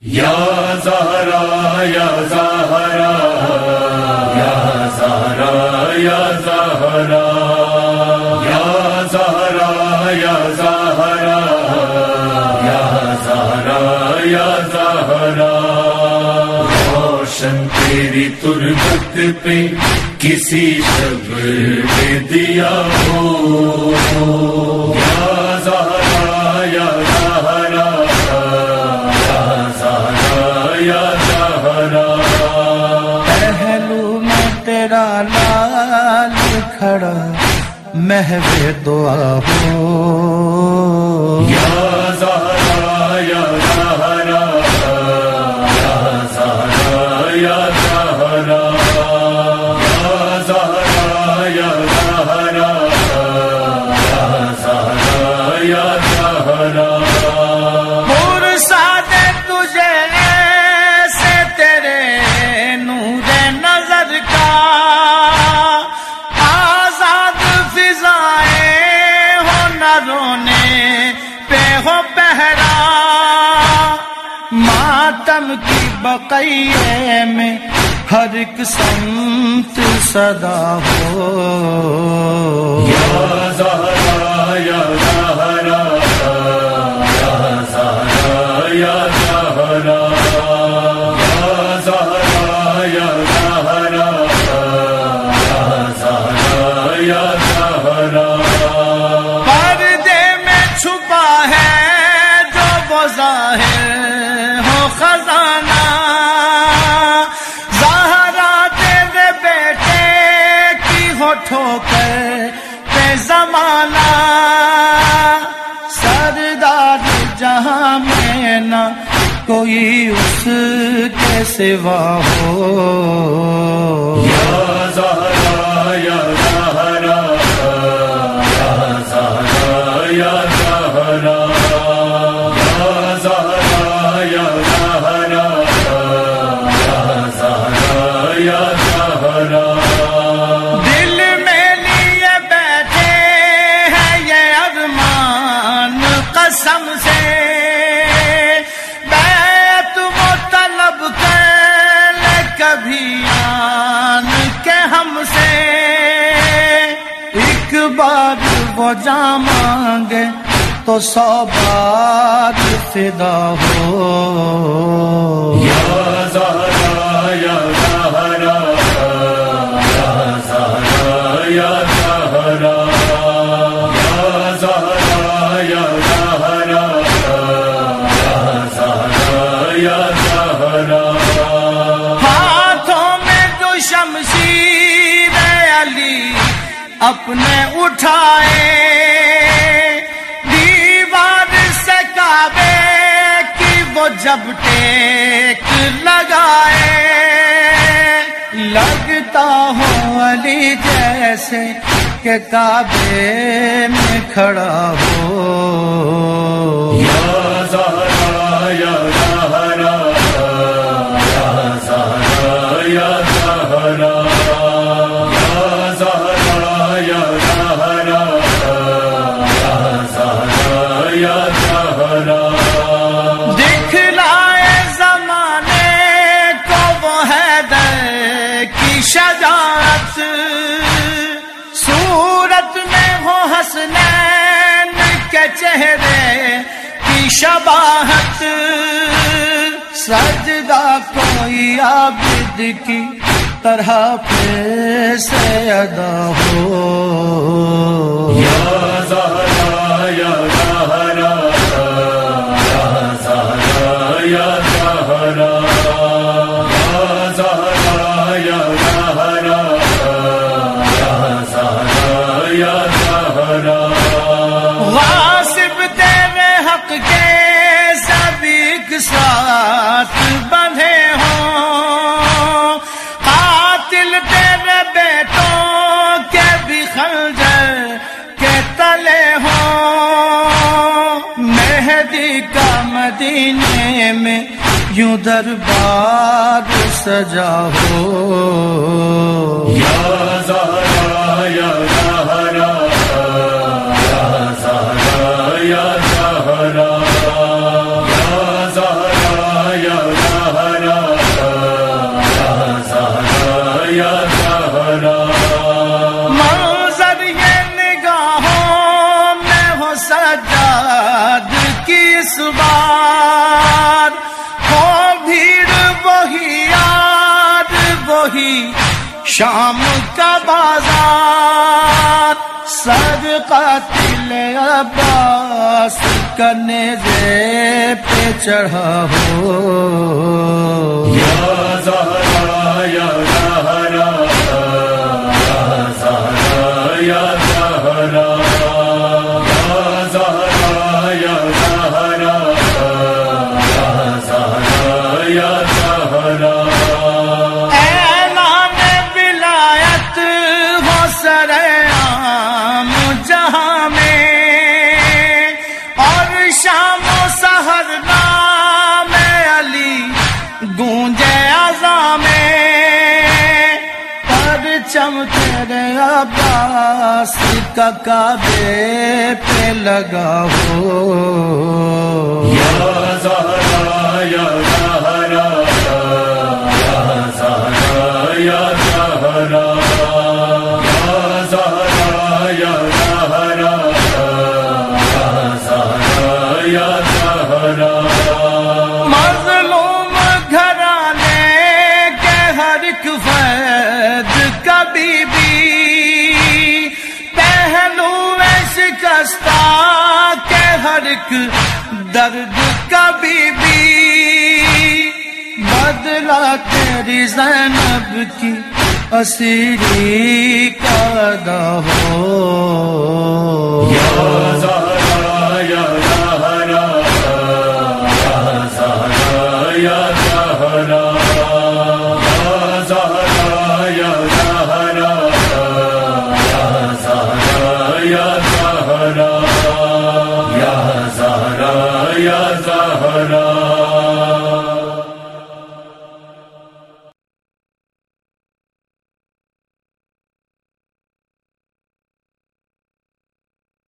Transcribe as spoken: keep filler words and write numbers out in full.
یا زہرا یا زہرا یا زہرا یا زہرا یا زہرا یا زہرا یا زہرا یا زہرا روشن تیری تربت پہ کسی شب نے دیا ہو یا زہرا یا زہرا یا زہرا پہلو میں تیرا لال کھڑا محو دعا ہو یا زہرا یا زہرا یا زہرا یا زہرا یا زہرا یا زہرا یا زہرا یا زہرا ماتم کی بقیے میں ہر ایک سمت صدا ہو یا زہرا یا زہرا یا زہرا یا زہرا یا زہرا یا زہرا یا زہرا یا زہرا پردے میں چھپا ہے جو وہ ظاہر خزانہ زہرا تیرے بیٹے کی ہوٹھوں پہ پہ زمانہ سردار جہاں میں نہ کوئی اس کے سوا ہو یا زہرا یا زہرا یا زہرا یا زہرا یا زہرا یا زہرا یا زہرا یا زہرا دل میں لیے بیٹھے ہیں یہ ارمان قسم سے بیعت وہ طلب کر لے کبھی آن کے ہم سے ایک بار وہ جا مانگے تو سو بار فدا ہو یا زہرا یا زہرا یا زہرا یا زہرا یا زہرا یا زہرا یا زہرا یا زہرا ہاتھوں میں جو شمشیر علی اپنے اٹھائے وہ جب ٹیک لگائے لگتا ہو علی جیسے کہ کعبے میں کھڑا ہو یا زہرا یا زہرا یا زہرا یا زہرا یا زہرا یا زہرا یا زہرا یا زہرا شجاعت صورت میں ہو حسنین کے چہرے کی شباہت سجدہ کوئی عابد کی طرح پہ سے ادا ہو یا زہرا یا زہرا یا زہرا یا زہرا یا زہرا یا زہرا یا زہرا یا زہرا غاصب تیرے حق کے سبھی ایک ساتھ بندھے ہوں قاتل تیرے بیٹوں کے بھی خنجر کے تلے ہوں مہدی کا مدینے میں یوں دربار سجا ہو یا زہرا یا زہرا یا زہرا یا زہرا یا زہرا یا سجاد کی اس بار ہو بھیڑ وہی یاد وہی شام کا بازار سر قاتل عباس کا نیزے پہ چڑھا ہو یا زہرا یا زہرا یا زہرا یا زہرا یا زہرا یا زہرا یا زہرا یا زہرا اعلان ولایت ہو سرعام جہاں میں اور شام و سحر نام علی گونجے اذان میں پرچم تیرے عباس کا کعبے پہ لگا ہو یا زہرا یا زہرا یا زہرا یا زہرا یا زہرا یا زہرا یا زہرا یا زہرا مظلوم گھرانے کے ہر ایک فرد کا بی بی پہلو شکستہ کے ہر ایک درد کا بی بی بدلا تیری زینب کی اسیری کا ادا ہو یا زہرا